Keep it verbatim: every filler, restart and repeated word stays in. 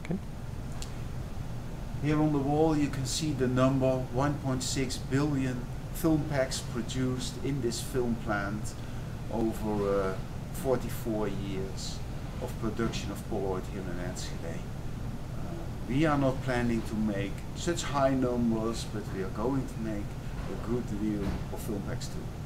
Okay. Here on the wall you can see the number one point six billion film packs produced in this film plant over uh, forty-four years of production of Polaroid here in Enschedes. Uh, we are not planning to make such high numbers, but we are going to make a good deal of film packs too.